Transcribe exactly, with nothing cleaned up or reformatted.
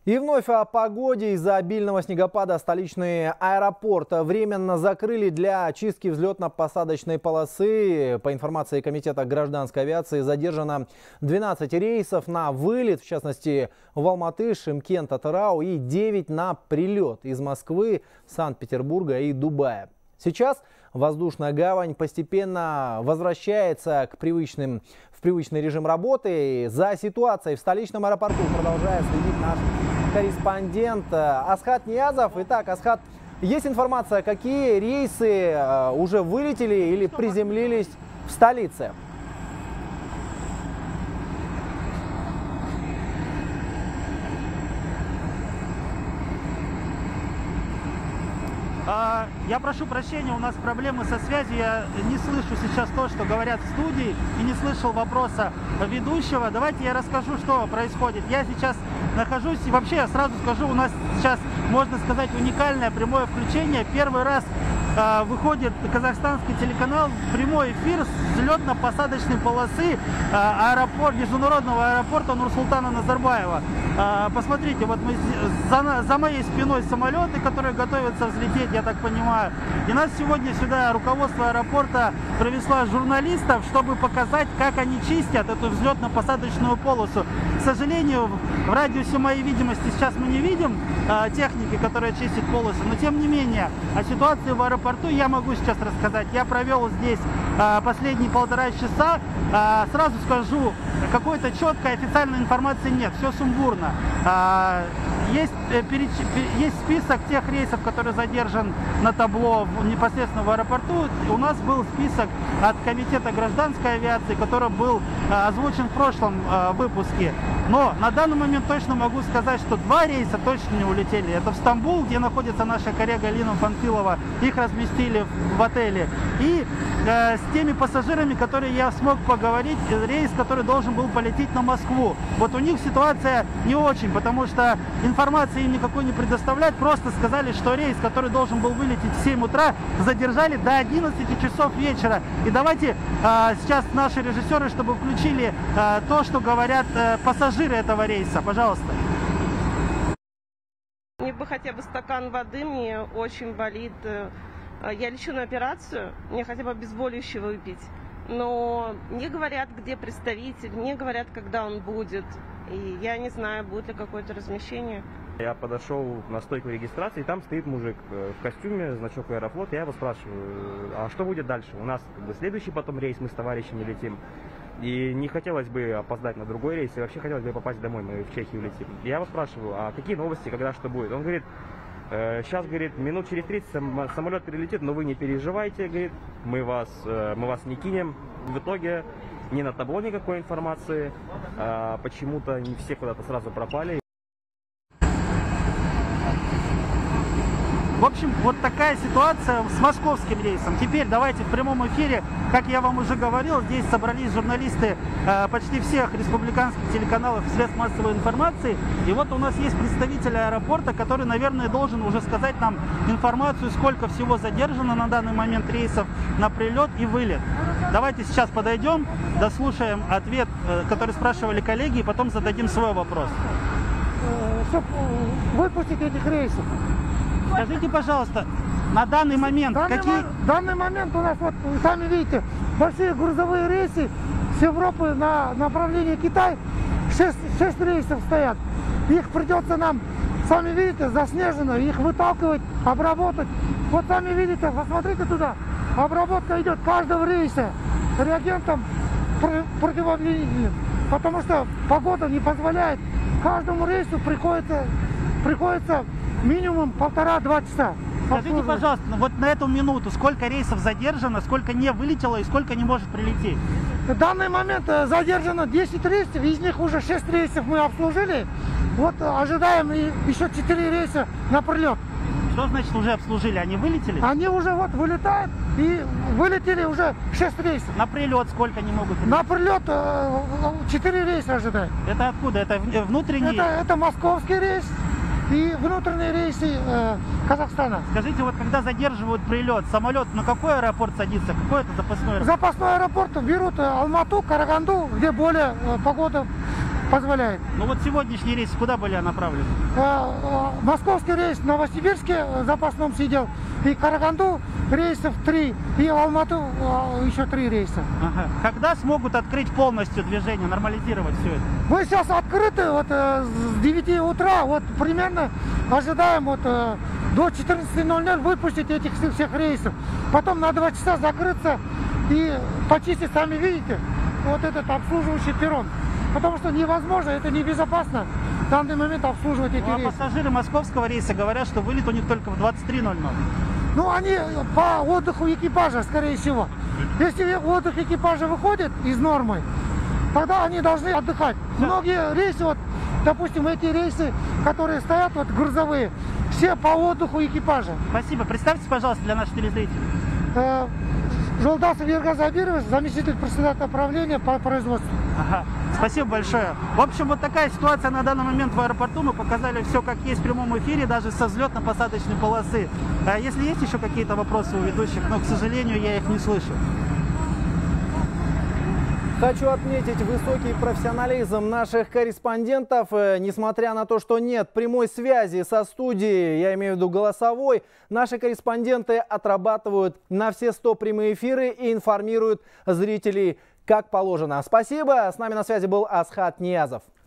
И вновь о погоде. Из-за обильного снегопада столичный аэропорт временно закрыли для очистки взлетно-посадочной полосы. По информации Комитета гражданской авиации, задержано двенадцать рейсов на вылет, в частности в Алматы, Шымкент, Атырау, и девять на прилет из Москвы, Санкт-Петербурга и Дубая. Сейчас воздушная гавань постепенно возвращается к привычным, в привычный режим работы. За ситуацией в столичном аэропорту продолжает следить наш корреспондент Асхат Ниязов. Итак, Асхат, есть информация, какие рейсы уже вылетели или приземлились в столице? Я прошу прощения, у нас проблемы со связью. Я не слышу сейчас то, что говорят в студии, и не слышал вопроса ведущего. Давайте я расскажу, что происходит. Я сейчас нахожусь, и вообще я сразу скажу, у нас сейчас, можно сказать, уникальное прямое включение. Первый раз э, выходит казахстанский телеканал в прямой эфир с взлетно-посадочной полосы э, аэропорт, международного аэропорта Нурсултана Назарбаева. Э, посмотрите, вот мы, за, за моей спиной самолеты, которые готовятся взлететь, я так понимаю. И нас сегодня сюда руководство аэропорта привезло журналистов, чтобы показать, как они чистят эту взлетно-посадочную полосу. К сожалению, в радиусе моей видимости сейчас мы не видим э, техники, которая чистит полосу, но тем не менее о ситуации в аэропорту я могу сейчас рассказать. Я провел здесь э, последние полтора часа. Э, сразу скажу, какой-то четкой официальной информации нет, все сумбурно. Э, есть, э, переч... есть список тех рейсов, который задержан на табло в, непосредственно в аэропорту. У нас был список от Комитета гражданской авиации, который был э, озвучен в прошлом э, выпуске. Но на данный момент точно могу сказать, что два рейса точно не улетели. Это в Стамбул, где находится наша коллега Лина Панфилова. Их разместили в отеле. И э, с теми пассажирами, которые я смог поговорить, рейс, который должен был полететь на Москву. Вот у них ситуация не очень, потому что информации им никакой не предоставляют. Просто сказали, что рейс, который должен был вылететь в семь утра, задержали до одиннадцати часов вечера. И давайте э, сейчас наши режиссеры, чтобы включили э, то, что говорят э, пассажиры этого рейса. Пожалуйста. Мне бы хотя бы стакан воды, мне очень болит. Я лечу на операцию, мне хотя бы обезболивающее выпить. Но мне говорят, где представитель, мне говорят, когда он будет. И я не знаю, будет ли какое-то размещение. Я подошел на стойку регистрации, там стоит мужик в костюме, значок Аэрофлот. Я его спрашиваю, а что будет дальше? У нас как бы следующий потом рейс, мы с товарищами летим. И не хотелось бы опоздать на другой рейс, и вообще хотелось бы попасть домой, мы в Чехию летим. Я его спрашиваю, а какие новости, когда что будет? Он говорит, э, сейчас, говорит, минут через тридцать самолет перелетит, но вы не переживайте, говорит, мы вас, э, мы вас не кинем. В итоге ни на табло никакой информации, э, почему-то не все куда-то сразу пропали. В общем, вот такая ситуация с московским рейсом. Теперь давайте в прямом эфире, как я вам уже говорил, здесь собрались журналисты э, почти всех республиканских телеканалов и средств массовой информации. И вот у нас есть представитель аэропорта, который, наверное, должен уже сказать нам информацию, сколько всего задержано на данный момент рейсов на прилет и вылет. Давайте сейчас подойдем, дослушаем ответ, э, который спрашивали коллеги, и потом зададим свой вопрос. Чтобы выпустить этих рейсов. Скажите, пожалуйста, на данный момент данный какие... В данный момент у нас, вот вы сами видите, большие грузовые рейсы с Европы на направление Китай, шесть, шесть рейсов стоят. Их придется нам, сами видите, заснежено, их выталкивать, обработать. Вот сами видите, посмотрите туда, обработка идет каждого рейса реагентом противоаварийным, потому что погода не позволяет. Каждому рейсу приходится, приходится минимум полтора-два часа. Скажите, пожалуйста, вот на эту минуту сколько рейсов задержано, сколько не вылетело и сколько не может прилететь? В данный момент задержано десять рейсов, из них уже шесть рейсов мы обслужили. Вот ожидаем еще четыре рейса на прилет. Что значит уже обслужили? Они вылетели? Они уже вот вылетают и вылетели уже шесть рейсов. На прилет сколько они могут прилететь? На прилет четыре рейса ожидаем. Это откуда? Это внутренний? Это, это московский рейс и внутренние рейсы э, Казахстана. Скажите, вот когда задерживают прилет, самолет на какой аэропорт садится? Какой это запасной аэропорт? Запасной аэропорт берут Алмату, Караганду, где более э, погода позволяет. Ну вот сегодняшний рейс куда были направлены? Э, э, Московский рейс в Новосибирске в запасном сидел, и Караганду рейсов три, и в Алмату э, еще три рейса. Ага. Когда смогут открыть полностью движение, нормализировать все это? Мы сейчас открыты вот э, с девяти утра, вот примерно ожидаем вот э, до четырнадцати ноль-ноль выпустить этих всех, всех рейсов. Потом на два часа закрыться и почистить, сами видите, вот этот обслуживающий перрон. Потому что невозможно, это небезопасно в данный момент обслуживать эти Ну, а рейсы. пассажиры московского рейса говорят, что вылет у них только в двадцать три ноль-ноль. Ну, они по отдыху экипажа, скорее всего. Если отдых экипажа выходит из нормы, тогда они должны отдыхать. Многие рейсы, вот, допустим, эти рейсы, которые стоят, вот грузовые, все по отдыху экипажа. Спасибо. Представьтесь, пожалуйста, для наших телезрителей. Э, Жолдасов Ергаз Абирович, заместитель председателя правления по производству. Ага. Спасибо большое. В общем, вот такая ситуация на данный момент в аэропорту. Мы показали все, как есть в прямом эфире, даже со взлетно-посадочной полосы. А если есть еще какие-то вопросы у ведущих, но, к сожалению, я их не слышу. Хочу отметить высокий профессионализм наших корреспондентов. Несмотря на то, что нет прямой связи со студией, я имею в виду голосовой, наши корреспонденты отрабатывают на все сто прямые эфиры и информируют зрителей как положено. Спасибо. С нами на связи был Асхат Ниязов.